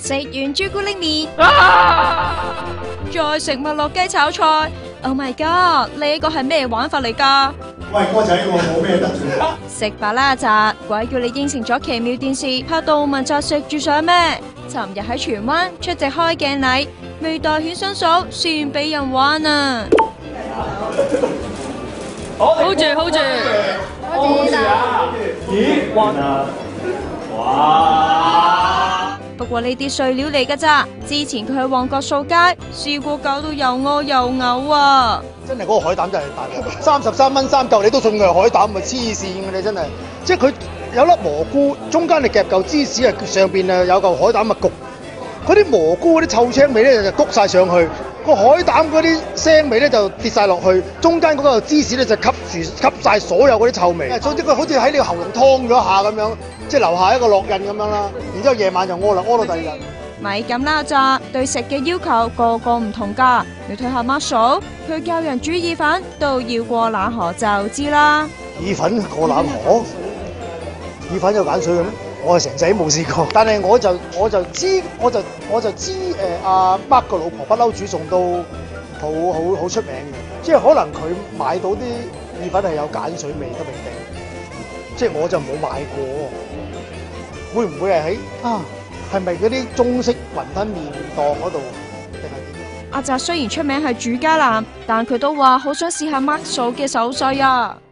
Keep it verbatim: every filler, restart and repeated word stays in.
食完朱古力麵， 啊、 再食麥樂雞炒菜。Oh my god！呢個係咩玩法嚟㗎？ 喂，哥仔，我冇咩得罪。 食飽啦咋？鬼叫你應承咗奇妙電視拍到問責食住上咩？尋日喺荃灣出席開鏡禮，未代犬新嫂先俾人玩啊！ hold 住 hold 住 hold 住啊！咦，哇啊！哇！ 不過呢啲碎料嚟㗎咋？之前佢喺旺角掃街，試過搞到又屙又嘔啊！ 真係嗰個海膽真係大鑊，三十三蚊三嚿你都信佢係海膽，咪黐線嘅你真係！即係佢有粒蘑菇，中間你夾嚿芝士啊，上邊啊有嚿海膽咪焗，嗰啲蘑菇嗰啲臭青味咧就谷晒上去，個海膽嗰啲腥味咧就跌晒落去，中間嗰嚿芝士咧就吸住吸晒所有嗰啲臭味。總之佢好似喺你個喉嚨燙咗下咁樣，即係留下一個烙印咁樣啦。然之後夜晚就屙啦，屙到第二日。 咪咁啦咋，對食嘅要求個個唔同㗎。你睇下 Mark 嫂，佢教人煮意粉都要過冷河就知啦。 意粉過冷河，意粉有鹼水嘅咩？我係成世都冇試過，但係我就我就知我就我就知誒阿 Mark 個老婆不嬲煮餸都好好好出名嘅，即係可能佢買到啲意粉係有鹼水味都未定，即係我就冇買過，會唔會係喺啊？係咪嗰啲中式雲吞麵檔嗰度定係點？ 阿澤雖然出名係煮家男，但佢都話好想試下 Mark 嫂嘅手勢啊！